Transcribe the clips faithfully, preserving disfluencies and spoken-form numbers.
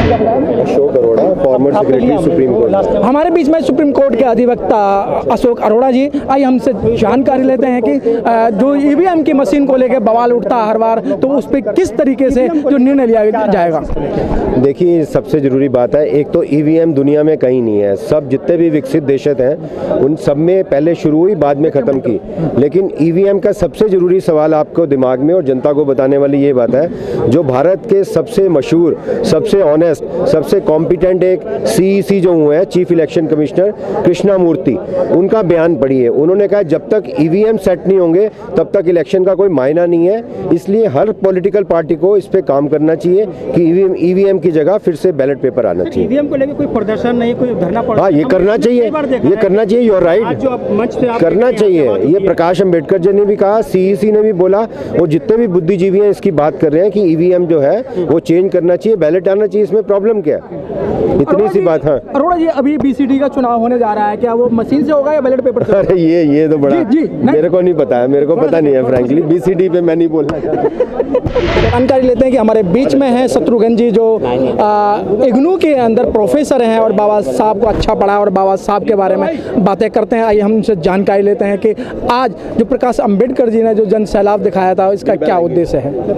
Ashok Arora, former secretary supreme court. हमारे बीच में सुप्रीम कोर्ट के अधिवक्ता अशोक अरोड़ा जी, आइए हमसे जानकारी लेते हैं कि जो ईवीएम की मशीन को लेकर बवाल उठता है हर बार, तो उस पर किस तरीके से जो निर्णय लिया जाएगा। देखिए, सबसे ज़रूरी बात है, एक तो ईवीएम दुनिया में कहीं नहीं है। सब जितने भी विकसित देश हैं उन सब में पहले शुरू हुई, बाद में ख़त्म की। लेकिन ईवीएम का सबसे ज़रूरी सवाल आपको दिमाग में और जनता को बताने वाली ये बात है, जो भारत के सबसे मशहूर, सबसे ऑनेस्ट, सबसे कॉम्पिटेंट एक सीईसी जो हुए हैं, chief election commissioner Krishna Murthy, उनका बयान पढ़िए। उन्होंने कहा जब तक ईवीएम सेट नहीं होंगे तब तक इलेक्शन का कोई मायना नहीं है। इसलिए हर पॉलिटिकल पार्टी को इस पर काम करना चाहिए कि ईवीएम ईवीएम की जगह फिर से बैलेट पेपर आना चाहिए। ईवीएम को लेकर कोई प्रदर्शन नहीं, कोई धरना पड़, हाँ, ये करना चाहिए, ये करना चाहिए। योर राइट, करना चाहिए। ये प्रकाश अंबेडकर जी ने भी कहा, सीईसी ने भी बोला, और जितने भी बुद्धिजीवी हैं इसकी बात कर रहे हैं कि ईवीएम जो है वो चेंज करना चाहिए, बैलेट आना चाहिए। इसमें प्रॉब्लम क्या है? इतनी सी बात। हाँ अरोड़ा जी, अभी बीसीडी का चुनाव होने जा रहा है, क्या वो मशीन से होगा या बैलेट पेपर से? अरे ये ये तो बड़ा जी, जी, मेरे को नहीं पता है, मेरे को पता नहीं है फ्रैंकली। बीसीडी पे मैं नहीं बोलना चाहता। जानकारी लेते हैं कि हमारे बीच में हैं शत्रुघ्न जी, जो इग्नू के अंदर प्रोफेसर हैं और बाबा साहब को अच्छा पढ़ा और बाबा साहब के बारे में बातें करते हैं। आइए हम उनसे जानकारी लेते हैं कि आज जो प्रकाश अंबेडकर जी ने जो जन सैलाब दिखाया था, इसका क्या उद्देश्य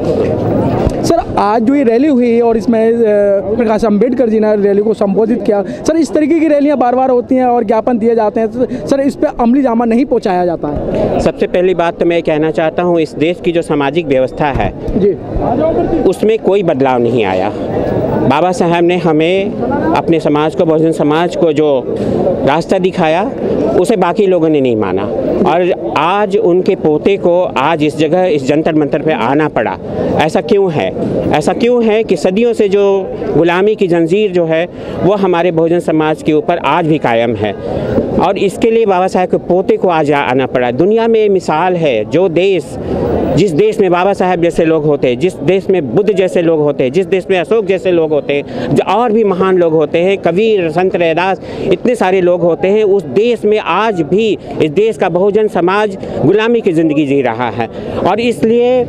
है। सर, आज जो ये रैली हुई और इसमें प्रकाश अंबेडकर जी ने रैली को संबोधित किया, सर इस तरीके की रैलियां बार बार होती हैं और ज्ञापन दिए जाते हैं, सर इस पर अमली जामा नहीं पहुंचाया जाता है। सबसे पहली बात तो मैं कहना चाहता हूं, इस देश की जो सामाजिक व्यवस्था है जी, उसमें कोई बदलाव नहीं आया। बाबा साहब ने हमें, अपने समाज को, बहुजन समाज को जो रास्ता दिखाया, उसे बाकी लोगों ने नहीं माना। और आज उनके पोते को आज इस जगह, इस जंतर मंतर पे आना पड़ा। ऐसा क्यों है? ऐसा क्यों है कि सदियों से जो गुलामी की जंजीर जो है वो हमारे बहुजन समाज के ऊपर आज भी कायम है, और इसके लिए बाबा साहब के पोते को आज आना पड़ा। दुनिया में मिसाल है, जो देश, जिस देश में बाबा साहब जैसे लोग होते हैं, जिस देश में बुद्ध जैसे लोग होते हैं, जिस देश में अशोक जैसे लोग होते हैं, और भी महान लोग होते हैं, कबीर, संत रैदास, इतने सारे लोग होते हैं, उस देश में आज भी इस देश का बहुजन समाज गुलामी की ज़िंदगी जी रहा है। और इसलिए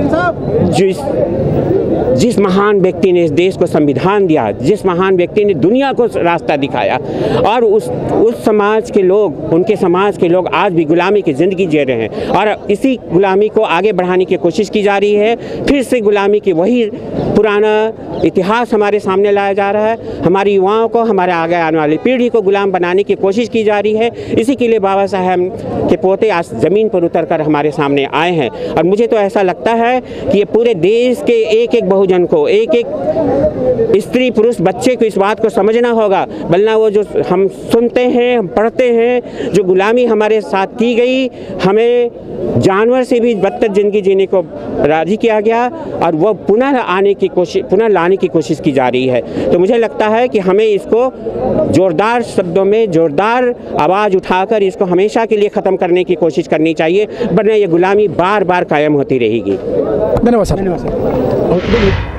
जिस जिस महान व्यक्ति ने इस देश को संविधान दिया, जिस महान व्यक्ति ने दुनिया को रास्ता दिखाया, और उस उस समाज के लोग, उनके समाज के लोग आज भी गुलामी की ज़िंदगी जी रहे हैं। और इसी गुलामी को आगे बढ़ाने की कोशिश की जा रही है। फिर से गुलामी की वही पुराना इतिहास हमारे सामने लाया जा रहा है। हमारी युवाओं को, हमारे आगे आने वाली पीढ़ी को गुलाम बनाने की कोशिश की जा रही है। इसी के लिए बाबा साहब के पोते आज ज़मीन पर उतर कर हमारे सामने आए हैं। और मुझे तो ऐसा लगता है कि ये पूरे देश के एक एक बहुजन को, एक एक स्त्री पुरुष बच्चे को इस बात को समझना होगा, वरना वो जो हम सुनते हैं, हम पढ़ते हैं, जो गुलामी हमारे साथ की गई, हमें जानवर से भी बदतर ज़िंदगी जीने को राजी किया गया, और वो पुनः आने की कोशिश, पुनः लाने की कोशिश की जा रही है। तो मुझे लगता है कि हमें इसको जोरदार शब्दों में, जोरदार आवाज़ उठाकर इसको हमेशा के लिए ख़त्म करने की कोशिश करनी चाहिए, वरना ये गुलामी बार बार कायम होती रहेगी। धन्यवाद सर।